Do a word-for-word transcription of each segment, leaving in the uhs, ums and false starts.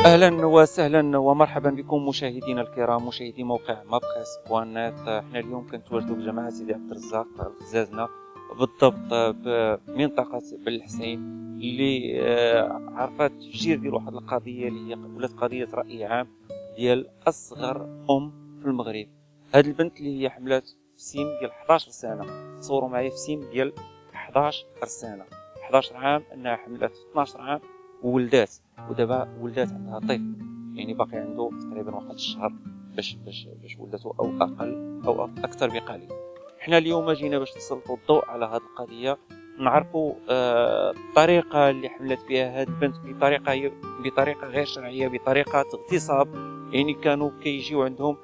اهلا وسهلا ومرحبا بكم مشاهدينا الكرام، مشاهدي موقع مابخاس بوان نت. احنا اليوم كنتواجدوا بجماعه سيدي عبد الرزاق الخزازنه، بالضبط بمنطقه بن الحسين، اللي عرفت تفجير ديال واحد القضيه اللي هي ولات قضيه راي عام ديال اصغر ام في المغرب. هاد البنت اللي هي حملات في سن ديال احداش سنه، تصوروا معايا في سن ديال احداش سنه، احداش عام انها حملات في اثناش عام وولدات، ودابا ولدات عندها طفل، يعني باقي عنده تقريبا واحد الشهر باش باش باش ولدته او اقل او اكثر بقليل. حنا اليوم جينا باش نسلطوا الضوء على هذه القضيه، نعرفوا آه الطريقه اللي حملت بها هذه البنت بطريقه بطريقه غير شرعيه، بطريقه اغتصاب. يعني كانوا كيجيو عندهم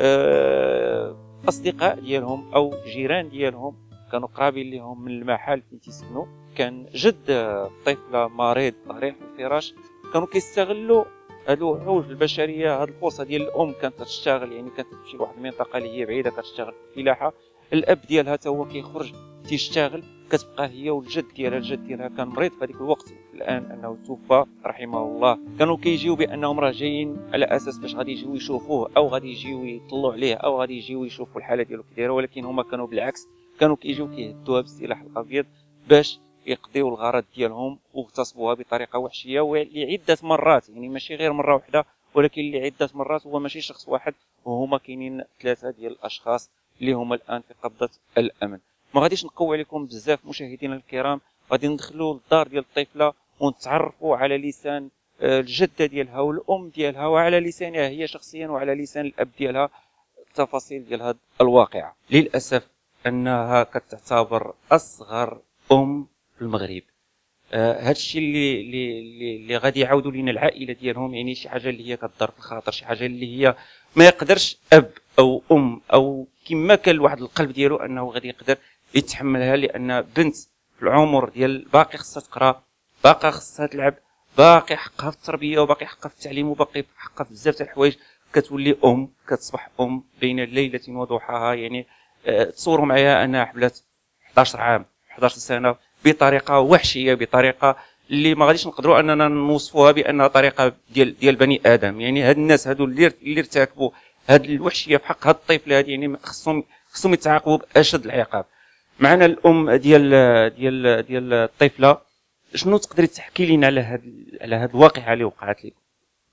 آه اصدقاء ديالهم او جيران ديالهم، كانوا قرابين لهم من المحل فين تيسكنوا. كان جد الطفله مريض طريح في الفراش، كانوا كيستغلوا هادو الوحوش البشريه هاد الفرصه ديال الام. كانت تشتغل، يعني كانت تمشي لواحد المنطقه اللي هي بعيده كتشتغل في الفلاحه، الاب ديالها حتى هو كيخرج تيشتغل، كتبقى هي والجد ديالها. الجد ديالها كان مريض في هذيك الوقت، الان انه توفى رحمه الله. كانوا كيجيو بانهم راه جايين على اساس باش غادي يجيو يشوفوه، او غادي يجيو يطلعوا عليه، او غادي يجيو يشوفوا الحاله ديالو كي دايره، ولكن هما كانوا بالعكس، كانوا كيجيو كيهدوها بالسلاح الابيض باش يقضيوا الغرض ديالهم واغتصبوها بطريقه وحشيه، ولعده مرات، يعني ماشي غير مره واحده، ولكن لعده مرات. هو ماشي شخص واحد، وهما كاينين ثلاثه ديال الاشخاص اللي هما الان في قبضه الامن. ما غاديش نقوي عليكم بزاف مشاهدينا الكرام، غادي ندخلوا للدار ديال الطفله ونتعرفوا على لسان الجده ديالها والام ديالها، وعلى لسانها هي شخصيا، وعلى لسان الاب ديالها، التفاصيل ديال هذه الواقعه. للاسف انها كتعتبر اصغر ام في المغرب. آه هذا الشيء اللي اللي اللي غادي يعاودوا لنا العائله ديالهم، يعني شي حاجه اللي هي كضر في الخاطر، شي حاجه اللي هي ما يقدرش اب او ام او كما كان واحد القلب ديالو انه غادي يقدر يتحملها، لان بنت في العمر ديال باقي خصها تقرا، باقي خصها تلعب، باقي حقها في التربيه، وباقي حقها في التعليم، وباقي حقها في بزاف تاع الحوايج، كتولي ام، كتصبح ام بين ليله وضحاها. يعني آه تصوروا معايا انها حملات احداش عام، احداش سنه، بطريقه وحشيه، بطريقه اللي ما غاديش نقدروا اننا نوصفوها بانها طريقه ديال ديال بني ادم. يعني هاد الناس هادو اللي اللي ارتكبوا هاد الوحشيه في حق هاد الطفل هادي، يعني خصهم خصهم يتعاقبوا باشد العقاب. معنا الام ديال ديال ديال الطفله، شنو تقدري تحكي لنا على هاد على هاد الواقعه اللي وقعت لكم؟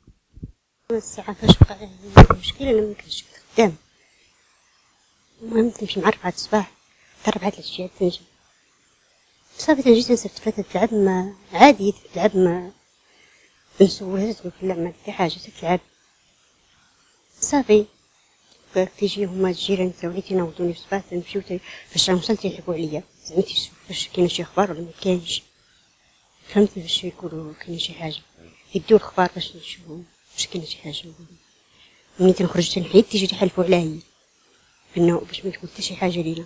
الساعه فاش وقع المشكل انا ما كنتش خدام، المهم تمشي مع ربعة الصباح حتى ربعة العشيه تنجم صافي. تنجي تنسرت فاتت تلعب ما عادي، تلعب ما نسولها تقول لا ما في حاجه تلعب صافي. كيجي هما الجيران تاوعي تينوضوني في الصباح، تنمشيو فاش غنوصل تيحكوا عليا، زعما تيشوفوا واش كاين شي اخبار ولا ما كاينش، فهمتي؟ باش يقولوا كاين شي حاجه يديو الخبار باش نشوفوا واش كاين شي حاجه. ملي تنخرج تنحيد تيجي تيحلفوا عليا انه باش ما تقول حتى شي حاجه لينا.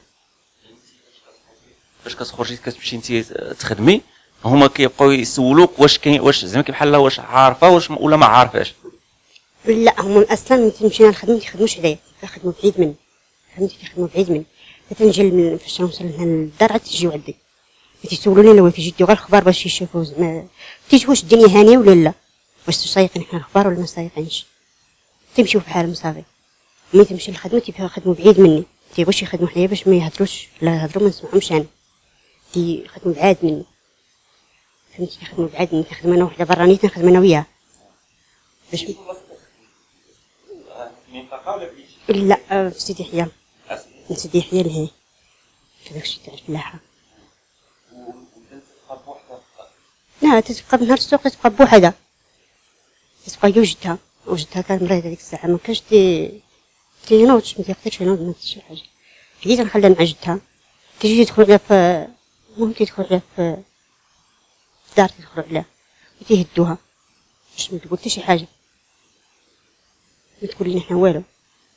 فاش كتخرجي كتمشي انت تخدمي، هما كيبقاو يسولوك واش كاين، واش زعما بحال واش عارفه واش ولا ما عارفاش؟ لا هما اصلا ملي تمشي نخدم ما تيخدموش عليا، تيخدموا بعيد مني، فهمتي؟ تيخدموا بعيد مني. تنجي فاش نوصل لهنا للدار عاد تيجيو عندي تيسولوني لو تيجي يديو غير الخبار باش يشوفوا زعما تيجي واش الدنيا هانيه ولا لا، واش سايقين حنا الخبار ولا ما سايقينش. تيمشيو بحالهم صافي. ملي تمشي للخدمه تيبقاو يخدموا بعيد مني، تيبغيوش يخدموا حنايا باش ما يهضروش، لا يهضروا ما نسمعهمش انا، تيخدموا بعاد مني، فهمتي؟ تيخدموا بعاد مني، تنخدم انا وحده برانيه، تنخدم انا وياها باش لا في سيدي حيان، من سيدي حيان لهيه داكشي تاع الفلاحه. لا تتبقى بنهار السوق تتبقى بوحدها، تتبقى هي وجدها، وجدها كان مريض هذيك الساعه ما كانش تي تينوضش، ما تيقدرش ينوض ما شي حاجه. بديت نخليها مع جدها، تيجي تدخل عليها في المهم تيدخل عليها في الدار، تيدخلوا عليها وتيهدوها باش ما تقول حتى شي حاجه، ما تقول لنا حنا والو.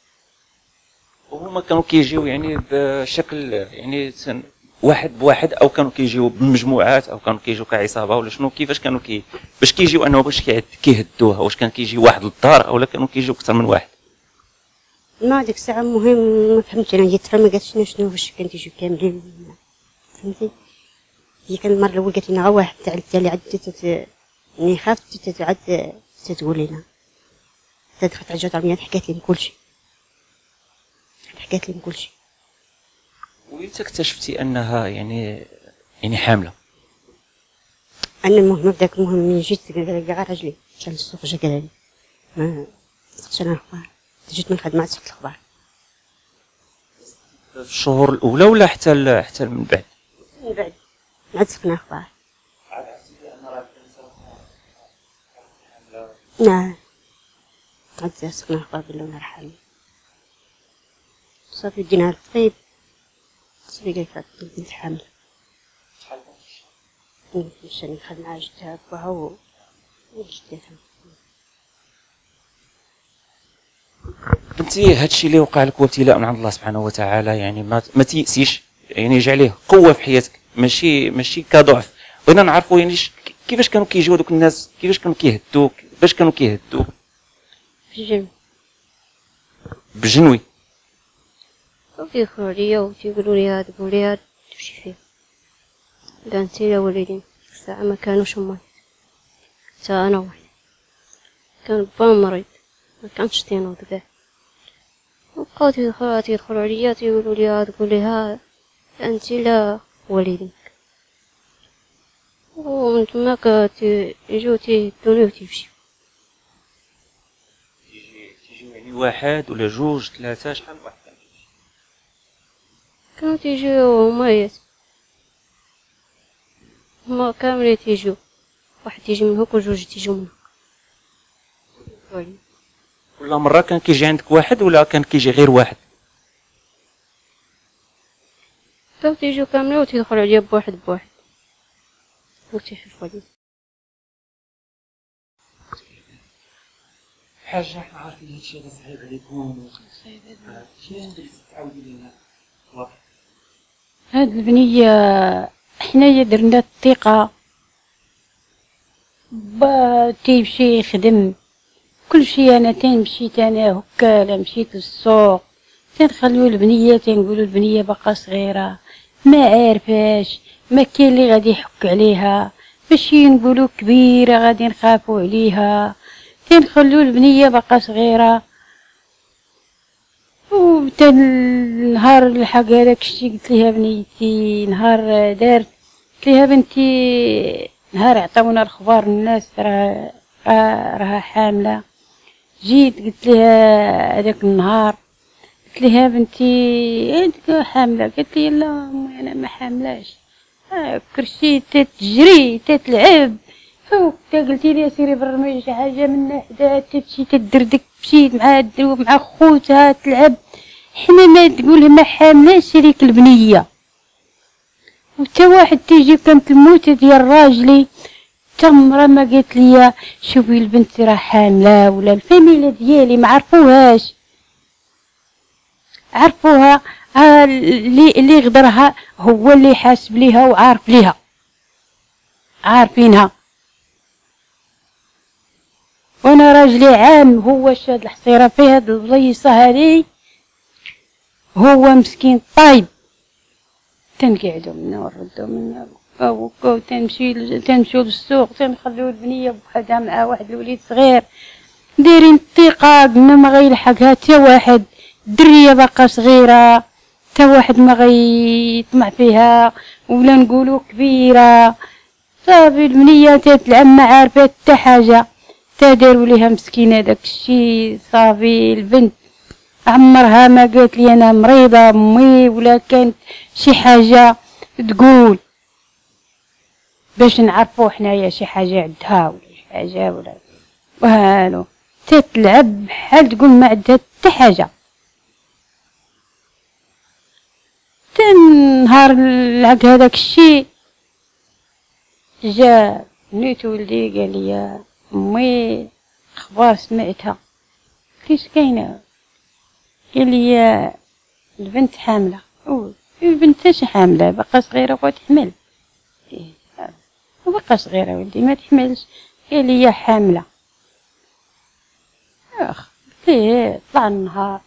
وهما كانوا كيجيو يعني بشكل يعني واحد بواحد، او كانوا كيجيو بمجموعات، او كانوا كيجيو كعصابه ولا شنو؟ كيفاش كانوا كي باش كيجيو انه باش كيهدوها؟ واش كان كيجي واحد للدار او كانوا كيجيو اكثر من واحد؟ ما ديك الساعه المهم ما فهمتش انا، هي ترى ما قالتش لنا شنو واش كان تيجيو كاملين، فهمتي؟ هي كان المره الاولى قالت لنا غير واحد تاع اللي عاد يعني خافت تعاد تتقول لنا تدخلت على الجوة العلميات حكات لي كلشي حكات لي كلشي. وإمتى اكتشفتي أنها يعني يعني حاملة؟ أنا المهم بداك المهم من جيت كاع راجلي مشى للسوق جا قال لي ما سقتش أنا الأخبار، جيت من الخدمة عاد سقت الأخبار. في الشهور الأولى ولا حتى ال... حتى من بعد؟ من بعد عاد سقنا أخبار. عاد حسيتي أن راه حاملة؟ نعم عاد سقنا أخبار قالوا لنا حاملة. صافي دينا الطبيب صافي قالك راك بنت حاملة. شحال مشاني خدنا مع جدها بوها و وجدتها. بنتي هادشي اللي وقع لك هو ابتلاء من عند الله سبحانه وتعالى، يعني ما ما تيأسيش، يعني يجعليه قوة في حياتك، ماشي ماشي كضعف. بغينا نعرفوا يعني كيفاش كانوا كيجيو دوك الناس، كيفاش كانوا كيهدوك، باش كانوا كيهدوك؟ في الجنب بالجنوي. وكيدخلوا عليا وتيقولوا لي هاد قولي هاد تمشي فيه. كاع انت لا والدين الساعة ما كانوش امي حتى انا وحدي، كان با مريض ما كانش تينوض كاع، وبقاو تيدخلوا تيدخلوا عليا تيقولوا لي هاد قولي ها انت لا والدينك، ومن تماك تيجيو تيدوني وتيمشيو. تيجي تيجيو يعني واحد ولا جوج ثلاثة، شحال من واحد كان كيجي؟ كانوا تيجيو همايات هما كاملين تيجيو، واحد تيجي من هوك وجوج تيجيو من هوك. كل مرة كان كيجي عندك واحد ولا كان كيجي غير واحد؟ بداو تيجيو كاملين وتيدخلوا عليا بواحد بواحد وتيخفوا عليا. حاجة حنا عارفين هادشي هذا صعيب عليكم، صعيب هذا شنو اللي تعاودي لينا واقع؟ هاد البنية حنايا درنا الثقة با تيمشي يخدم كلشي، انا تنمشيت انا هكا مشيت للسوق تنخليو البنية تنقولو البنية باقا صغيرة ما عارفاش، ما كاين اللي غادي يحك عليها، ماشي نقولو كبيرة غادي نخافو عليها، تنخليو البنية باقا صغيرة. وبدا نهار الحق هذاك الشي قلت ليها بنيتي نهار دارت قلت ليها بنتي نهار عطاونا الخبار الناس راه راها حامله، جيت قلت ليها هذاك النهار قلت ليها بنتي انت حامله، قالت لي لا امي انا ما حاملاش، كرشي تتجري تتلعب فوق قلتي لي سيري برمي شي حاجه من حدا تمشي تدردك، مشيت مع الدروب مع خوتها تلعب، حنا ما تقولها ما حاملاش هذيك البنيه. وتا واحد تيجي كانت الموتة ديال راجلي تمرة ما قالت لي شوفي البنت راه حامله، ولا الفاميله ديالي ما عرفوهاش، عرفوها اللي اللي غدرها هو اللي حاسب ليها وعارف ليها عارفينها. وانا راجلي عام هو شاد الحصيره في هاد البليصه هادي، هو مسكين طايب تنقعدو منا ونردو منا وكاو تنمشي تنمشيو للسوق تنخليو البنيه بوحدها مع واحد الوليد صغير دايرين الثقه قلنا ما غيلحقها حتى واحد، الدريه باقا صغيره حتى واحد ما غيطمع فيها ولا نقولو كبيره. صافي البنيه تتلعب ما عارفه حتى حاجه، تا داروا ليها مسكينه داك الشي. صافي البنت عمرها ما قالت لي انا مريضه امي ولا كانت شي حاجه تقول باش نعرفوا حنايا شي حاجه عندها ولا شي حاجه ولا والو، تتلعب بحال تقول ما عندها حتى حاجه. تنهار العق هذاك الشي جا نيت ولدي قال لي امي اخبار سمعتها، كيش كاينه؟ قال لي البنت حامله. او البنت اش حامله باقا صغيره وتحمل، باقا صغيره ولدي ما تحملش. قال لي حامله. اخ قلت طلع النهار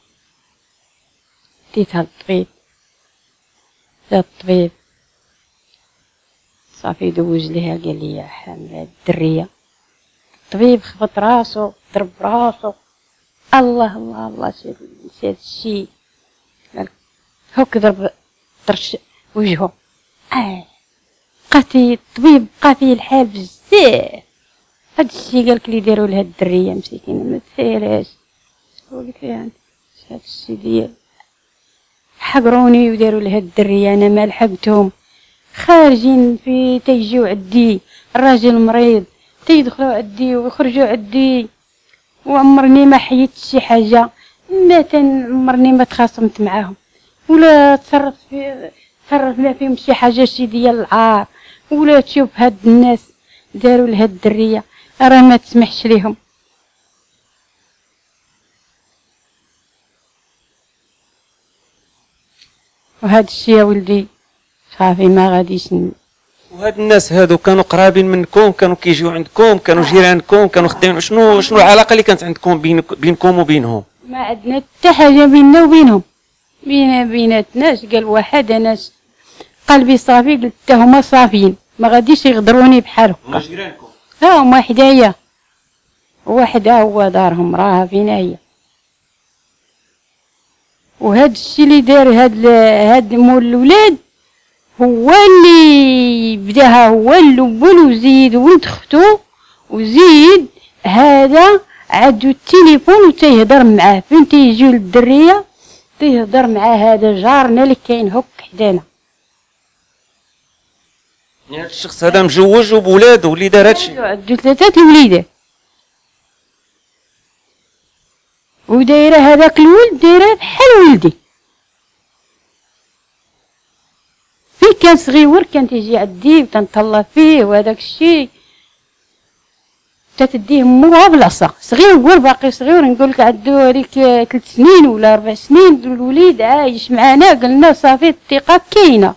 ديتها للطبيب، جا الطبيب صافي دوز ليها قال لي حامله الدريه. الطبيب خبط راسو ضرب راسو. الله الله الله شي هاد الشي هاك ضرب طرش وجهه. اه بقاتي الطبيب بقى فيه الحال بزاف. هاد الشي قالك لي داروا لها الدريه مسكينه ما تسالهاش. قلت لها هاد الشي ديال حقروني وداروا لها الدريه انا ما لحقتهم. خارجين في تيجيو عندي الراجل مريض تيدخلوا عندي ويخرجوا عندي وعمرني ما حيت شي حاجه ما عمرني ما تخاصمت معاهم ولا تصرف في تصرفنا فيهم شي حاجه شي ديال العار. ولا تشوف هاد الناس داروا لها الدريه راه ما تسمحش ليهم. وهاد الشي يا ولدي صافي ما غاديش. وهاد الناس هادو كانوا قرابين منكم، كانوا كيجيو عندكم، كانوا جيرانكم، كانوا خدامين. شنو شنو العلاقه اللي كانت عندكم بين بينكم وبينهم؟ ما عندنا حتى حاجه بيننا وبينهم. بينا بيناتناش قال واحد انا قلبي صافي قلت حتى هما صافيين ما غاديش يغدروني بحال هكا. هما جيرانكم؟ ها هما حدايا واحد ها هو دارهم راها فينا هي. وهاد الشي اللي دار هاد هاد مول الولاد هو اللي بداها هو الاول وزيد ولد اختو وزيد هذا عندو التليفون وتيهضر معاه فين تيجيو للدريه تيهضر مع هذا جارنا اللي كاين هك حدانا. يعني الشخص هذا مجوج وبولاد واللي دار هادشي؟ عندو ثلاثه الوليدات ودايره هذاك الولد دايره بحال ولدي. فين كان صغيور كان تيجي عندي وتنطلع فيه وهذاك الشيء تتديه مو بالعصا صغير باقي صغير نقول لك عندو هذيك ثلاث سنين ولا اربع سنين الوليد عايش معنا. قلنا صافي الثقه كاينه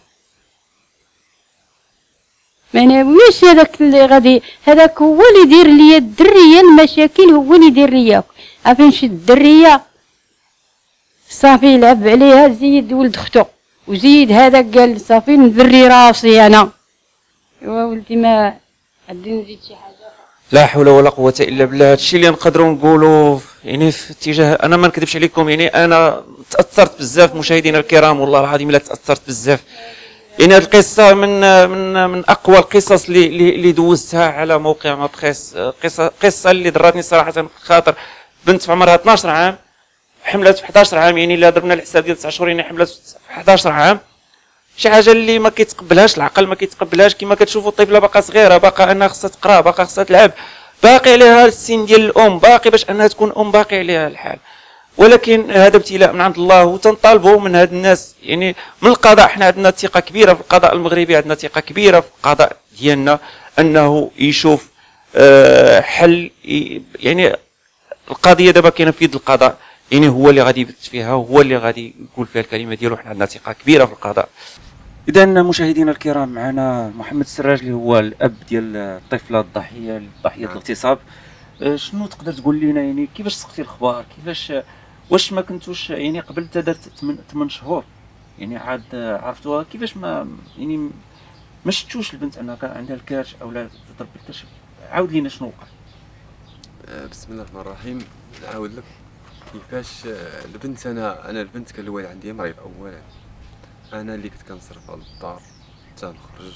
ما ناويش هذاك اللي غادي هذاك هو اللي يدير ليا الدريه المشاكل هو اللي يدير ليا. عارفين شي الدريه صافي يلعب عليها زيد ولد اختو وزيد هذا قال صافي نذري راسي انا. ايوا ولدي ما غادي نزيد شي حاجه. لا حول ولا قوه الا بالله. هادشي اللي نقدروا نقولوا يعني في اتجاه انا ما نكذبش عليكم يعني انا تاثرت بزاف مشاهدينا الكرام والله العظيم الا تاثرت بزاف. يعني هذه القصه من من من اقوى القصص اللي اللي دوزتها على موقع مابخيس. قصه قصه اللي ضراتني صراحه خاطر بنت في عمرها اثناش عام حملت في حداش عام. يعني الا ضربنا الحساب ديال تسعة شهور يعني حملت في حداش عام. شي حاجه اللي ما كيتقبلهاش العقل ما كيتقبلهاش. كما كتشوفوا الطفله باقا صغيره باقا انها خصها تقرا باقا خصها تلعب باقي عليها السن ديال الام باقي باش انها تكون ام باقي عليها الحال. ولكن هذا ابتلاء من عند الله وتنطالبوا من هاد الناس يعني من القضاء. حنا عندنا ثقه كبيره في القضاء المغربي عندنا ثقه كبيره في القضاء ديالنا انه يشوف أه حل. يعني القضيه دابا كاينه في يد القضاء يعني هو اللي غادي يبت فيها وهو اللي غادي يقول فيها الكلمه ديالو. حنا عندنا ثقه كبيره في القضاء. اذا مشاهدينا الكرام معنا محمد السراج اللي هو الاب ديال الطفله الضحيه ضحيه الاغتصاب. شنو تقدر تقول لنا يعني كيفاش سقتي الاخبار كيفاش واش ما كنتوش يعني قبل تا درت ثمانية شهور يعني عاد عرفتوها كيفاش ما يعني ما شفتوش البنت انها كان عندها الكرش او لا تضرب بالكرش؟ عاود لينا شنو وقع. بسم الله الرحمن الرحيم. نعاود لك كيفاش البنت. انا انا البنت كان الوالد عندي مريض اولا. انا اللي كنت كنصرفها للدار تنخرج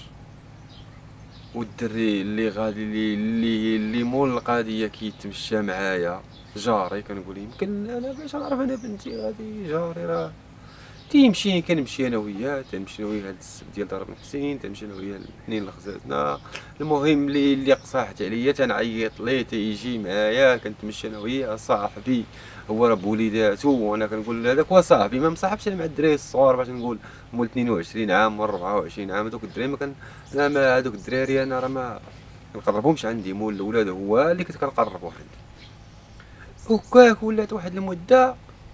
والدري اللي غادي اللي اللي, اللي مول القضيه كيتمشى معايا جاري كنقول يمكن انا باش نعرف انا بنتي غادي جاري راه تيمشي كنمشي انا وياه تنمشي انا وياه هاد السبت ديال دار بن حسين تنمشي انا وياه الاثنين لخزازنا. المهم اللي اللي قصاحت عليا تنعيط ليه تيجي معايا كنتمشي انا وياه. صاحبي هو راه بوليداتو وانا كنقول هذاك هو صاحبي ما مصاحبش انا مع الدراري الصغار باش نقول مول اثنين وعشرين عام ولا أربعة وعشرين عام. هذوك الدراري ما كان لا ما هذوك الدراري انا راه ما كنقربهمش عندي. مول الاولاد هو اللي كنت كنقربو عندي. وكاك ولات واحد المده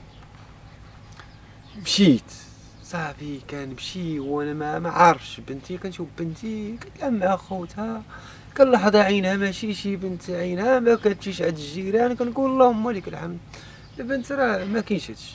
مشيت صافي كنمشي وانا ما ما عارفش بنتي. كنشوف بنتي كتلعب مع خوتها كنلاحظ عينها ماشي شي بنت عينها ما كتمشيش عند الجيران. كنقول اللهم لك الحمد البنت راه ما كاينش هادشي.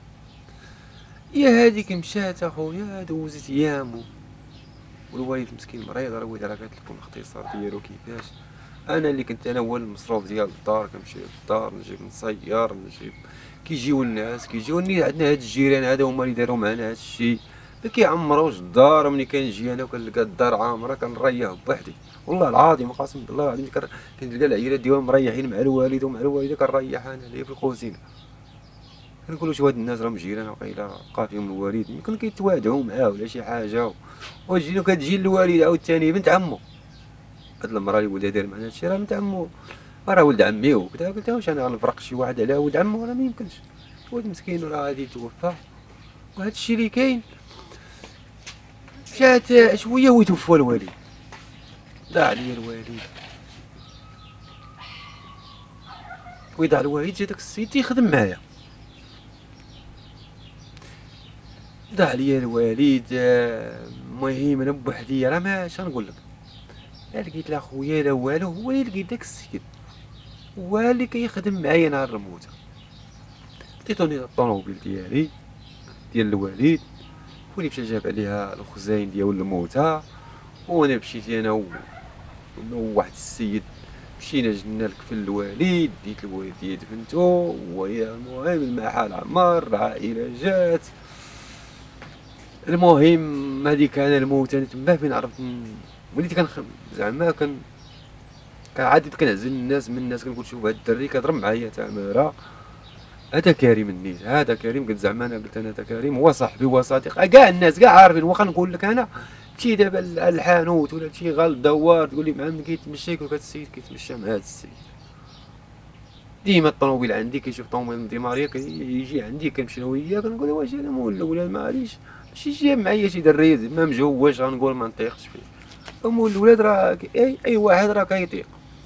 يا هاديك مشات اخويا دوزت ايام والوالد مسكين مريض راه الوالد راه قالت لكم الاختصار ديالو كيفاش انا اللي كنت انا هو المصروف ديال الدار، كنمشي للدار نجيب نصير نجيب. كيجيو الناس كيجيو عندنا هاد الجيران هذا هما اللي داروا معنا هاد الشيء، ما كيعمروش الدار. ملي كنجي انا وكنلقى الدار عامره كنريح بوحدي، والله العظيم قسم بالله العظيم كنلقى العائلات ديالهم مريحين مع الوالد ومع الوالده، كنريح انا اللي في الكوزينه. كنقول واش هاد الناس راهم جيران وقيلا بقى فيهم الوالد يمكن كيتوادعوا معاه ولا شي حاجه، وتجي كتجي الوالد عاوتاني بنت عمو. هاد المراه اللي ولدها داير معنا هادشي راه بنت عمو، راه ولد عمي وكذا. قلت واش انا غنفرق شي واحد على ولد عمو؟ راه ما يمكنش، ولد مسكين راه غادي يتوفى وهاد الشيء اللي كاين. مشات شويه ويتوفى الوالد، ضاع عليا الوالد ويضاع الوالد. جا داك السيد تيخدم معايا، ضاع عليا الوالد. المهم انا بوحدي راه ما اش غنقول لك، لا لقيت لا خويا لا والو، هو اللي لقيت داك السيد هو اللي كيخدم معايا نهار الموت. عطيتوني الطوموبيل ديالي ديال الوالد، هو اللي مشى جاب عليها الخزاين ديال الموتى، وانا مشيت انا و واحد السيد مشينا جبنا لكفل الوالد، ديت الوالد دفنتو ويا. المهم المحل عمر، العائله جات. المهم هذيك انا الموت انا تما فين عرفت وليت كنخ زعما كن كنعادي كنعزل الناس من الناس. كنقول شوف هاد الدري كيضرب معايا تماره، هذا كريم النيت، هذا كريم. قلت زعما انا قلت انا هذا كريم هو صاحبي هو صديق كاع الناس كاع عارفين. واخا نقول لك انا مشي دابا الحانوت ولا شي غلط دوار تقول لي مع من كيتمشى يقول لك هذا السيد كيتمشى مع هذا السيد. ديما الطوموبيل عندي كيشوف طوموبيل دي ماريا كيجي عندي كنمشي انا وياه كنقول واش انا مول الولاد معليش ماشي جايب معايا شي دري ما مجوج غنقول ما نطيقش فيه. مول الولاد راه اي اي واحد راه كيطيق.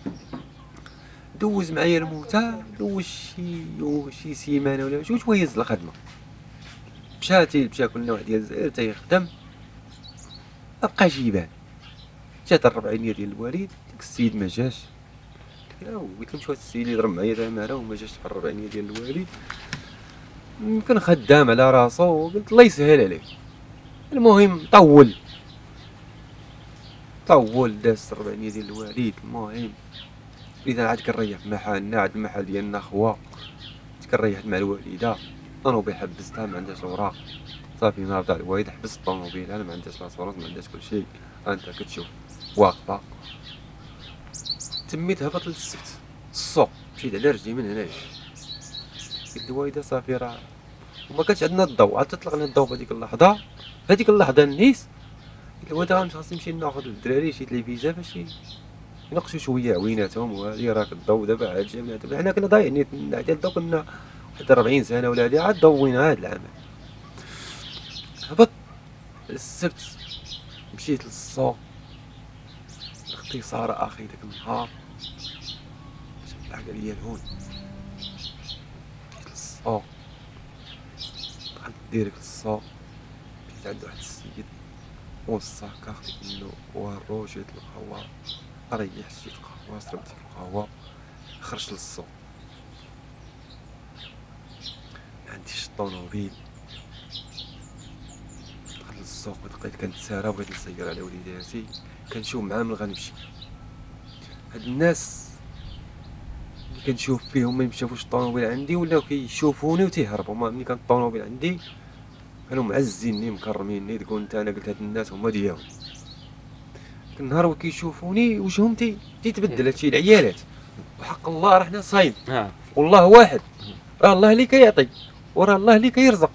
دوز معايا الموتى، دوز شي شي سيمانه ولا شي شويه الخدمه. مشى مشى كلنا واحد ديال الجزائر تيخدم مبقاش يبان. جات الربعينيه ديال الوالد داك السيد ما جاش. قلت لهم شو هاد السيد اللي ضرب معايا تماره وما جاش في الربعينيه ديال الوالد، يمكن خدام على راسو. قلت الله يسهل عليك. المهم طول طول داز الربعينيه ديال الوالد. المهم اذا عاد كنريح في محلنا، عاد المحل ديالنا خوا كنريح مع الوالده. الطوموبيل حبستها ما عندهاش اوراق صافي. نهار تاع الوالد حبست الطوموبيل انا ما عندهاش لاصورات ما عندهاش كلشي. انت كتشوف واقفه. تميت هبط للسبت السوق، مشيت على رجلي من هنايا. قلت الوالده صافي راه وما كانش عندنا الضوء، عاد تطلق لنا الضوء في هذيك اللحظه. في هذيك اللحظه النيس قلت الوالده غنمشي خاصني نمشي ناخذ الدراري شي تلفزه باش ينقصوا شويه عويناتهم. وهادي راك الضوء دابا عاد جابنا. حنا كنا ضايعين حتى الضوء، كنا واحد أربعين سنه ولا هادي عاد ضوينا هاد العام. هبط السبت مشيت للسوق، باختصار اخي داك النهار لحق عليا الهون. مشيت للسوق، دخلت ديريكت للسوق، مشيت عند واحد السيد وصاكا خديت منو وارو شريت القهوه، ريحت شريت القهوه شربت ديك القهوه خرجت للسوق. معنديش الطوموبيل، دخلت للسوق بقيت كنتسارى بغيت نسير على وليداتي كنشوف معاهم من غنمشي. هاد الناس اللي كنشوف فيهم ما يمشاوش الطوموبيل عندي ولاو كيشوفوني وتيهربوا. ملي كان الطوموبيل عندي كانوا معزيني مكرميني. تقول انت انا قلت هاد الناس هما ديالهم. النهار و كيشوفوني وجههم تي تيتبدل. هادشي العيالات وحق الله راه حنا صايم والله واحد، راه الله اللي كيعطي وراه الله اللي كيرزق.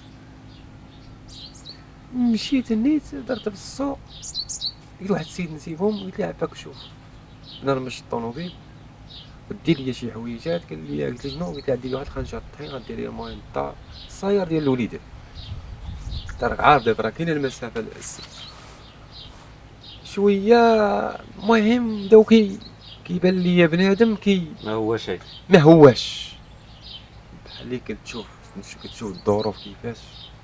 مشيت نيت درت في السوق، لقيت واحد السيد نسيبهم قلت له عافاك شوف انا رمشت الطوموبيل ودي ليا شي حويجات. قال لي قلت له شنو؟ قلت له عندي لي واحد الخنجر طحين غدير لي المهم الدار الصاير ديال الوليدات. انت راك عارف دابا راه كاينه المسافه للسبت شويه. المهم بداو كي كيبان ليا بنادم كي ما هو شيء ما هواش بحال اللي كتشوف كتشوف الظروف كيفاش.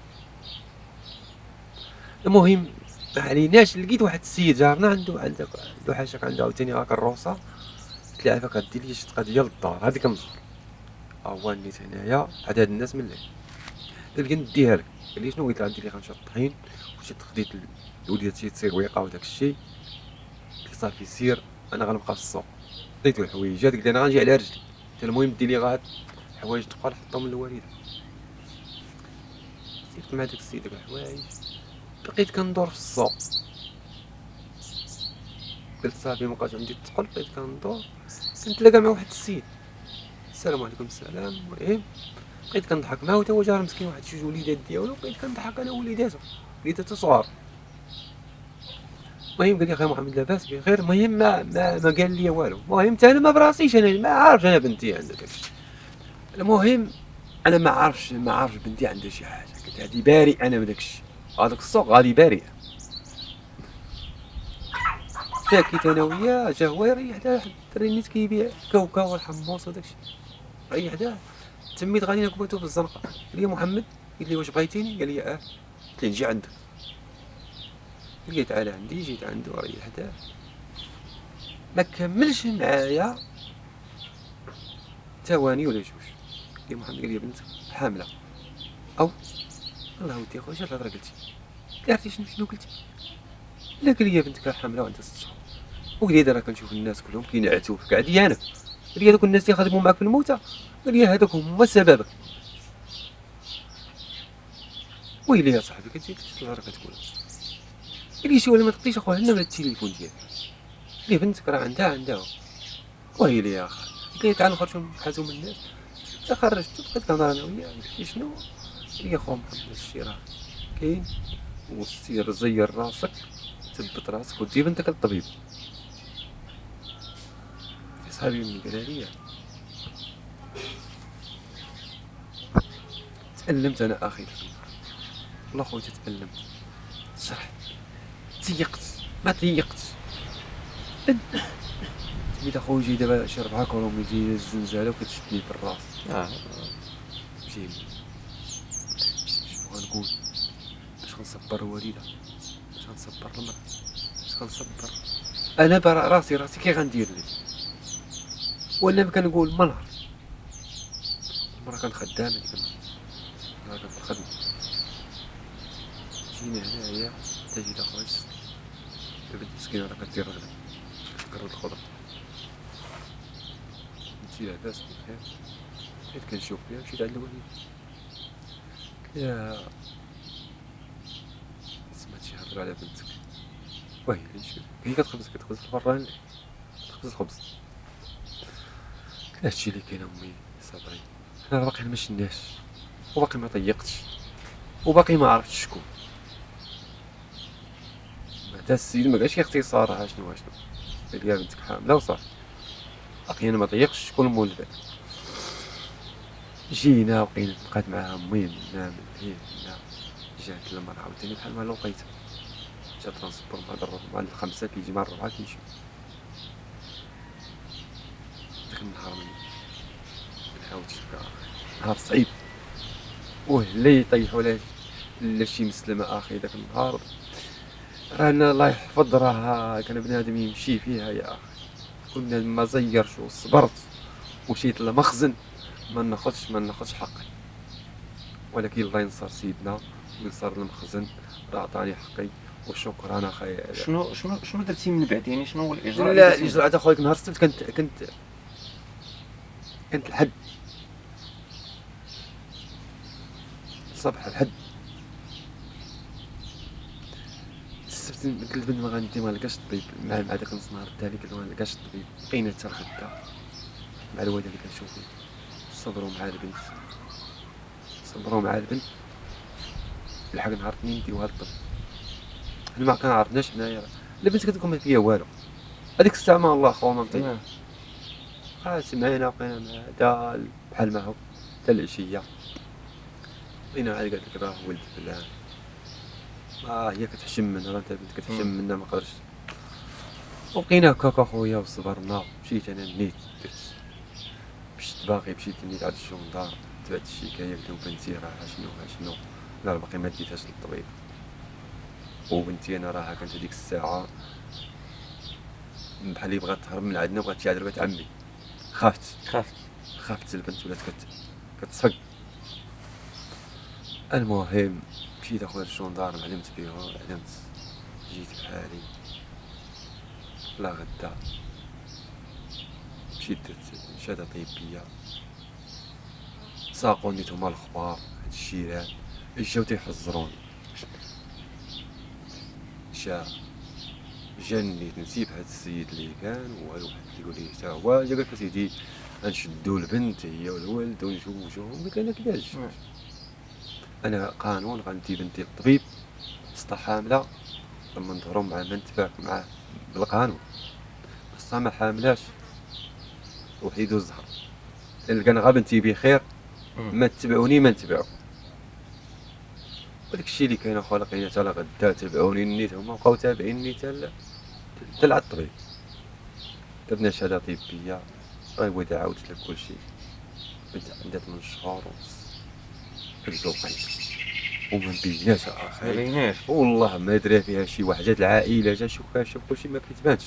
المهم ما عليناش، لقيت واحد السيد جارنا عنده عنده عنده حاشاك عنده عاوتاني هاك الروسه. قلت له عافاك غدير لي شي تقضيه ديال الدار هذيك النهار. ها هو نيت هنايا عاد هاد الناس من الليل. قال لي نديها لك. قال لي شنو؟ قلت له غدير لي خمسة طحين وشي تخديت الوليدات شي تسيرويقه وداك الشيء. قلت له صافي سير انا غنبقى في السوق. عطيتو الحويجات قلت انا غنجي على رجلي، حتى المهم دير لي غا الحوايج تقال حطهم للوالده. سيرت مع داك السيد داك الحوايج، بقيت كندور في السوق، قلت صاحبي مابقاش عندي الثقل، بقيت كندور كنتلاقى مع واحد السيد، السلام عليكم السلام، المهم بقيت كنضحك معاه وتا هو جا مسكين واحد جوج وليدات ديالو، بقيت كنضحك انا ووليداتو، وليداتو صغار. المهم قال لي اخي محمد لاباس بخير، المهم ما ما, ما قال لي والو، المهم حتى انا ما براسيش، انا ما عارفش انا بنتي عندها داكشي. المهم انا ما عارفش ما عارفش بنتي عندها شي حاجه، قلت هادي بارئ انا من داكشي، هذاك السوق غادي بارئ. ساكت انا وياه، جا هو يريح حدا واحد الدري نيت كيبيع كاوكا والحمص وداكشي، ريح حداه. تميت غادي نكبتو بالزنقه، قال لي محمد، قلت لي واش بغيتيني؟ قال لي اه، قلت ليه نجي عندك، قال لي تعال عندي، جيت عنده ريح حداه، ما كملش معايا ثواني ولا جوج، قال لي محمد، قال لي بنتك حامله. او الله ودي اخويا، شنو الهضره قلتي؟ عرفتي شنو شنو قلتي؟ لا، قال لي بنتك حامله وعندها ست شهور. وقال لي راه كنشوف الناس كلهم كينعتوا فيك، كاع ديالك، قال لي هذوك الناس اللي خدموا معاك في الموتى، قال لي هذوك هما سببك. ويلي يا صاحبي، كنتي شنو الهضره كتقول؟ قال لي شي ولا ما تقطيش اخويا عندنا من التليفون ديالك، قال لي بنتك راه عندها عندها. ويلي يا اخي، قال لي تعال نخرجوا نبحثوا من الناس، تخرجت بقيت كنهضر انا وياه، قلت لي شنو؟ قال لي اخويا محمد هادشي راه كاين، وسير زير راسك، ثبت راسك ودي بنتك للطبيب. في صحابي ملي قالها لي تألمت انا اخي داك النهار، والله خويا تألمت، شرحت، تيقت ما تيقت. سميت اخويا جاي دابا شي ربعة كروم يجي الزنزانه وكتشدني في الراس. اه جاي شنو غنقول؟ باش غنصبر الوالده، باش غنصبر المرأة، باش غنصبر انا برا راسي راسي كي غندير لي، وانا كنقول ما نعرف. المرة كانت خدامة ديك النهار، المرة كانت في الخدمة، جينا هنايا حتى جيت اخويا البنت مسكينة راه كدير الغدا، كتقرب الخضر، قلت لها لاباس بخير، بقيت كنشوف فيها، مشيت عند الوالد، قلت لها سمعتي يهضروا على بنتك، وهي اللي شوف هي كتخبز كتخبز الفران، كتخبز الخبز، قلت لها هادشي اللي كاين امي صبري، حنا باقي ما شناش، وباقي ما طيقتش، وباقي ما عرفتش شكون. بعدا السيد ما قالش اختصارها شنو شنو، قال لي بنتك حامله وصافي، باقي انا ما طيقتش شكون مولفك. جينا وبقينا بقات معاها امي منا من هي منا، جات المرأة عاوتاني بحال ما لقيتها، جا ترونسبور مع الربع مع الخمسة كيجي مع الربعة كيمشي. داك النهار منعاودش نهار صعيب، واه لا يطيح ولا لا شي مسلمة اخي. داك النهار رانا الله يحفظ، راه كان بنادم يمشي فيها يا اخي، كل بنادم ما زيرش وصبرت ومشيت للمخزن ما ناخذش ما ناخذش حقي، ولكن الله ينصر سيدنا وينصر المخزن، راه عطاني حقي والشكر انا اخي. شنو شنو شنو درتي من بعد؟ يعني شنو هو الاجراء؟ لا الاجراءات اخويا نهار السبت كنت كنت كنت الحد الصباح الحد السبت قلت البنت ما غندي ما لقاش الطبيب، مع مع داك النص نهار التالي قلت ما لقاش الطبيب، بقينا حتى الغدا مع الوالده اللي كنشوفو، صبروا مع البنت صبروا مع البنت لحق نهار اثنين نديوها للطبيب. حنا ما كنعرفناش حنايا البنت كتقول ما فيها والو، هذيك الساعه ما الله خو ما مطيب، اه سمعنا بقينا معاه بحال معه حتى العشيه، بقينا عاد قالت لك راه ولد فلان، اه هي كتحشم منها، راه انت البنت كتحشم منها ما قدرش. وبقينا هكاك اخويا وصبرنا، مشيت انا نيت درت مشيت باغي مشيت نيت عند الجندار، تبعت الشكايه قلت لهم بنتي راه شنو شنو، لا باقي ما ديتهاش للطبيب، وبنتي انا راها كانت هذيك الساعه بحال اللي بغات تهرب من عندنا وبغات تشي عند بيت عمي، خافت خافت خافت البنت ولات كت كتصفق. المهم مشيت اخويا للجندار، علمت بيهم علمت، جيت بحالي لا غدا مشيت درت شهاده طبيه، ساقوني نتوما الخبار هاد الشيران جاو تيحزروني. شا جنيت نسيب هاد السيد اللي كان، وهاد واحد اللي يقول لي حتى هو جا قالك اسيدي غنشدو البنت هي والولد ونزوجوهم. قلت له انا كيفاش؟ انا قانون غندي بنتي للطبيب وسطها حامله لما نظهروا مع من تفاعل معاه بالقانون، خاصها ما حاملاش روح يدوز الزهر. الا كان غا بنتي بخير ما تتبعوني ما نتبعكم. وداك الشيء اللي كاين اخويا لقينا حتى لغدا تبعوني النيت، هما بقاو تابعيني حتى حتى لعند الطبيب. درنا شهاده طبيه غيبغي عاودت لك كلشي. بنت عندها ثمان شهور ونص هذيك الوقيته وما بيناش اخي، ما بيناش والله ما درا فيها شي وحدات العائله جا شوفها شوف كلشي ما كيتبانش.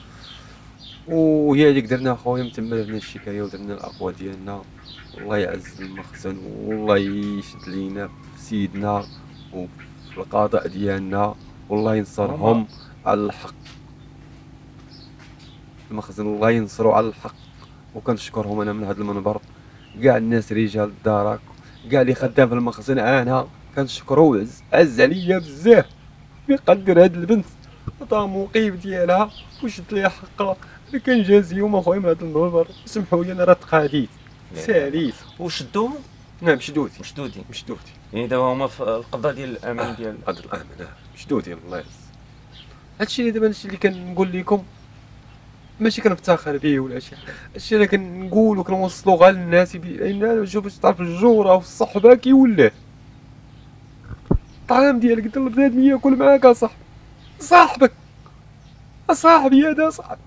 وهي هذيك درنا اخويا من تما درنا الشكايه ودرنا الاقوى ديالنا. والله يعز المخزن والله يشد لينا في سيدنا وفي القضاء ديالنا، والله ينصرهم على الحق. المخزن الله ينصروا على الحق، وكنشكرهم انا من هذا المنبر كاع الناس رجال الدارك كاع اللي خدام في المخزن. انا كنشكرو عز, عز عليا بزاف يقدر هاد البنت عطاها موقف ديالها وشد ليها حقها. انا كنجازيهم اخويا من هذا المنبر، سمحوا لي انا راه تقاديت ساليت. وشدوهم نعم شدودي مشدودين مشدودي يعني دابا هما في القبضه ديال الامن ديال قدر الامن مشدودي. الله يعز هادشي اللي دابا هادشي اللي كنقول لكم ماشي كنفتخر به ولا شي، هادشي اللي كنقول وكنوصلو غير للناس لان شوف باش تعرف الجوره والصحبه كيولاه. الطعام ديالك انت البنادم ياكل معاك اصاحبي، صاحبك اصاحبي هذا صاحبي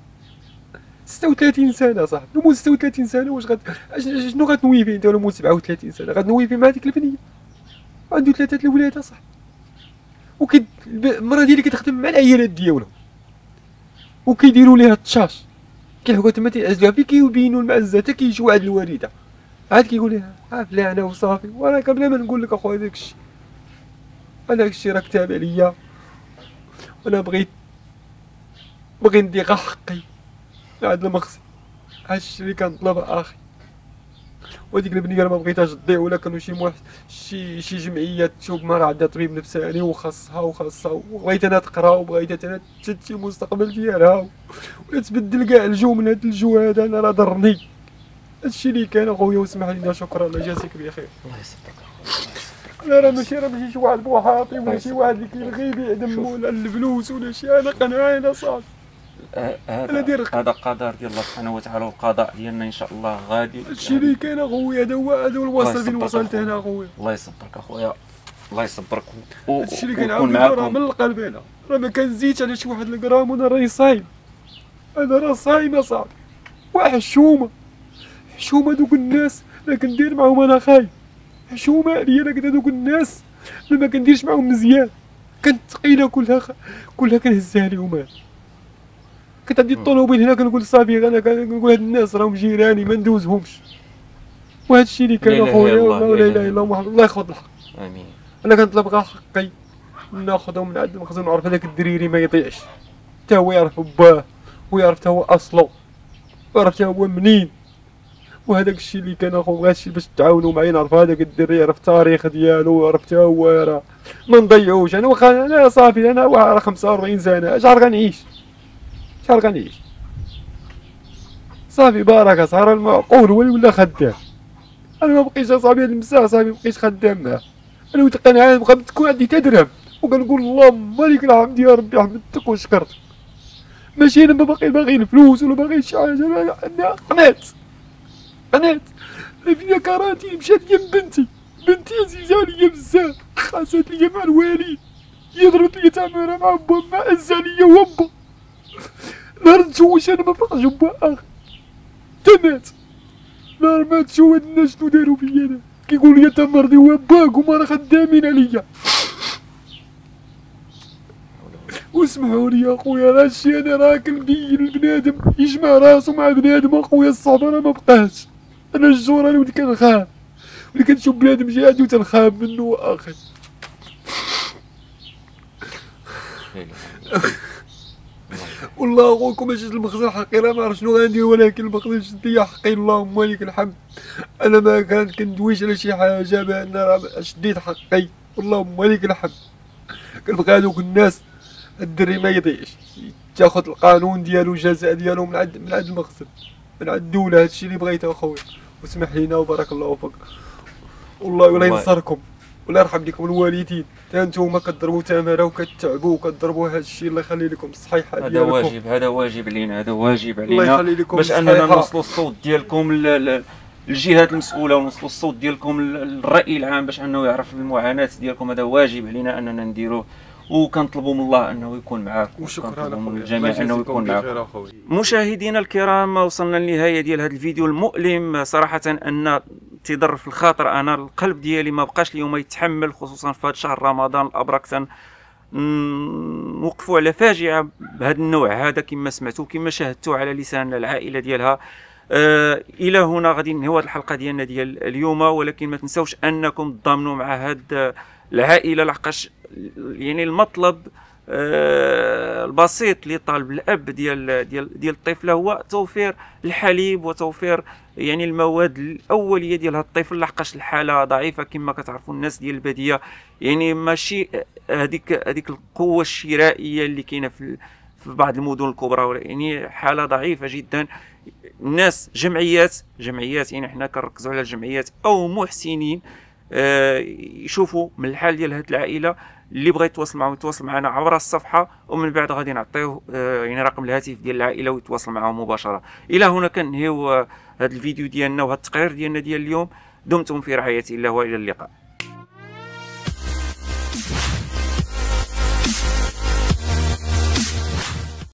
ستة وثلاثين سنه صاحبي. نموت ستة وثلاثين سنه واش غد شنو غتنوي فيه انت ولا نموت سبعة وثلاثين سنه؟ غتنوي فيه مع ديك البنيه عنده ثلاثه الولاد اصاحبي، وكي المراه ديالي كتخدم مع العيالات ديالهم وكيديروا ليها الطشاش كيلحقوا تما تيعزلوها فيه كيبينوا المعزه حتى كيجي واحد الوالده عاد كيقول لها عاف لا انا وصافي. وانا قبل ما نقول لك اخويا داك الشيء انا داك الشيء راه كتاب عليا وانا بغيت بغي ندي غا حقي هاد المخزن. هادشي اللي كنطلب اخي. وديك البنيه ما بغيتهاش تضيع ولا كانوا شي موحد شي شي جمعيه تشوف ما راه عندها طبيب نفساني وخاصها وخاصها وبغيت انا تقرا وبغيت انا تشد شي مستقبل ديالها ولا تبدل كاع الجو من هاد الجو هذا. انا راه ضرني هادشي اللي كان اخويا واسمح لينا. شكرا الله يجازيك بخير. الله يصبرك. لا راه ماشي راه ماشي شي واحد بوحاطي ولا شي واحد اللي كيلغي يبيع دمو ولا الفلوس ولا شي. انا قنعان اصاحبي هذا هذا قدر ديال الله سبحانه وتعالى والقضاء ديالنا ان شاء الله غادي. هادشي اللي كاين اخويا هذا هو هذا هو الوصل فين وصلت انا اخويا. الله يصبرك اخويا الله يصبرك. هادشي اللي كنعاود راه من القلب انا راه ما كنزيدش على شي واحد الغرام وانا راني صايم. انا راه صايم اصاحبي وحشومه حشومه دوك الناس لا كندير معاهم انا خايب. حشومه عليا انا كدا دوك الناس اللي ما كنديرش معاهم مزيان. كانت ثقيله كلها خ... كلها كنهزها لهم انا. كنت عندي الطوموبيل هنا كنقول صافي انا كنقول هاد الناس راهم جيراني ما ندوزهمش. وهذا الشيء اللي كان اخويا ولا لا اله الا الله محمد الله ياخذ الحق. امين. انا كنطلب غير حقي ناخذه من عند المخزن ونعرف هذاك الدريري ما يضيعش حتى هو يعرف باه ويعرف حتى هو اصله ويعرف حتى هو منين. وهذاك الشيء اللي كان اخو هذا الشيء باش تعاونوا معايا نعرف هذاك الدري يعرف التاريخ ديالو ويعرف حتى هو راه ما نضيعوش. انا واخا انا صافي انا واحد خمسة وأربعين سنه شحال غنعيش شحال غنعيش صافي بارك صار المعقول هو اللي ولا خدام. انا ما بقيتش اصاحبي هاد المساء صافي ما بقيتش خدام معاه. انا وتقنعان بغا تكون عندي تا درهم وكنقول اللهم لك الحمد يا ربي حمدتك وشكرتك. ماشي انا ما باقي باغي الفلوس ولا باغي شي حاجه. انا قنعت قنعت فيا كراتي مشات ليا بنتي بنتي عزيزه عليا بزاف خاصات ليا مع الوالد هي ضربت ليا تماره مع با ما عز عليا هو با. نهار نتزوج انا ما بقاش با اخي تمات. نهار ما تشوف هاد الناس شنو داروا فيا انا كيقولوا لي انت مرضي هو باك هما راه خدامين عليا. واسمحوا لي اخويا راه هادشي انا راه كنبين البنادم يجمع راسو مع بنادم اخويا الصحبه راه ما بقاش. انا الجور انا ولد كنخاف ولي كنشوف بنادم جا عندي تنخاف منه اخي. والله اخوكم جيت المخزن حقي راه ما عرفت شنو غندير، ولكن المخزن شد ليا حقي اللهم لك الحمد. انا ما كان كندويش على شي حاجه بان راه شديت حقي اللهم لك الحمد. كنبغي هذوك الناس الدري ما يضيعش، تاخذ القانون ديالو الجزاء ديالو من عند من عند المخزن من عند الدوله. هادشي اللي بغيته اخويا، واسمح لينا وبارك الله فيك والله، ولا ينصركم ولا يرحم لكم الوالدين. تا نتوما كضربوا تماره وكتعبوا وكضربوا هذا الشيء. الله يخلي لكم الصحيحه هذا ديالكم. واجب، هذا واجب علينا، هذا واجب الله علينا يخلي لكم باش اننا الصحيحة. نوصلوا الصوت ديالكم للجهات المسؤوله، ونوصلوا الصوت ديالكم للراي العام باش انه يعرف المعاناه ديالكم. هذا واجب علينا اننا نديروه، وكنطلبوا من الله انه يكون معاكم، وشكرا من لكم الجميع انه يكون معاكم. مشاهدينا الكرام، وصلنا للنهايه ديال هذا الفيديو المؤلم صراحه، ان تضر في الخاطر. انا القلب ديالي ما بقاش اليوم يتحمل، خصوصا في هذا شهر رمضان الابرك نوقفوا على فاجعه بهذا النوع هذا كما سمعتوا كما شاهدتوا على لسان العائله ديالها. آه الى هنا غادي ننهيو هذه الحلقه ديالنا ديال اليوم، ولكن ما تنساوش انكم تضامنوا مع هذه العائله، لحقاش يعني المطلب آه البسيط اللي طالب الاب ديال ديال ديال الطفله هو توفير الحليب وتوفير يعني المواد الاوليه ديال هذا الطفل، لحقاش الحاله ضعيفه كما كتعرفوا الناس ديال الباديه، يعني ماشي هذيك هذيك القوه الشرائيه اللي كاينه في في بعض المدن الكبرى، يعني حاله ضعيفه جدا. الناس جمعيات جمعيات يعني حنا كنركزوا على الجمعيات او محسنين آه يشوفوا من الحال ديال هذه العائله. اللي بغى يتواصل معهم يتواصل معنا عبر الصفحه، ومن بعد غادي نعطيوه آه يعني رقم الهاتف ديال العائله ويتواصل معهم مباشره. الى هنا كنهيو آه هذا الفيديو ديالنا وهذا التقرير ديالنا ديال اليوم. دمتم في رعايه الله والى اللقاء.